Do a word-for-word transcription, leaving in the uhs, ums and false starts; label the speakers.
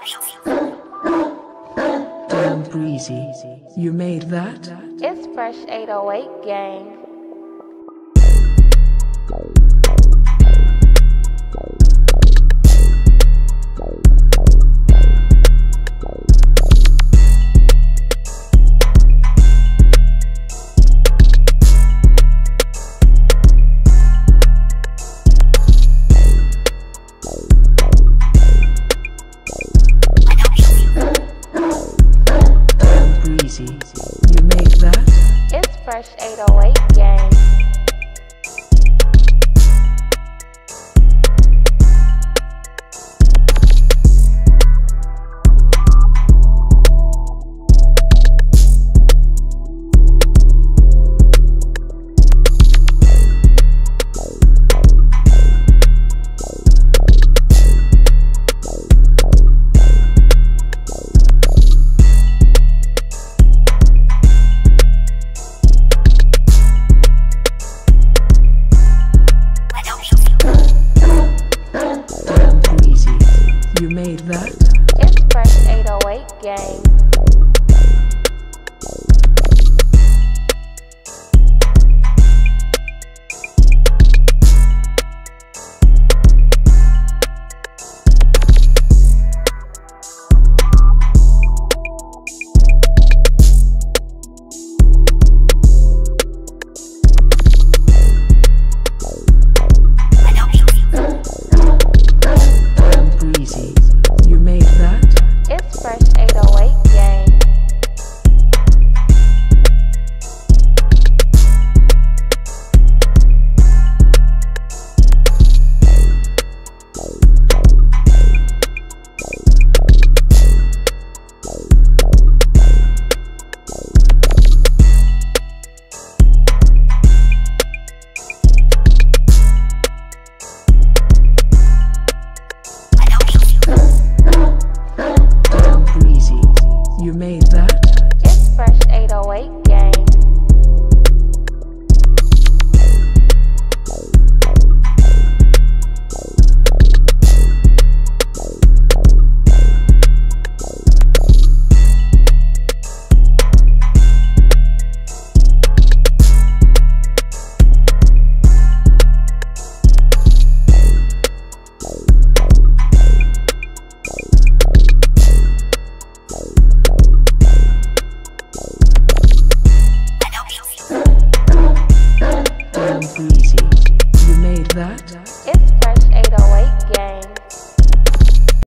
Speaker 1: Damn breezy. You made that?
Speaker 2: It's Fresh eight oh eight gang.
Speaker 1: You made that?
Speaker 2: It's Fresh eight oh eight gang.
Speaker 1: You made that?
Speaker 2: It's Fresh eight oh eight gang.
Speaker 1: You made that?
Speaker 2: It's Fresh eight oh eight gang.
Speaker 1: You made that?
Speaker 2: It's Fresh eight oh eight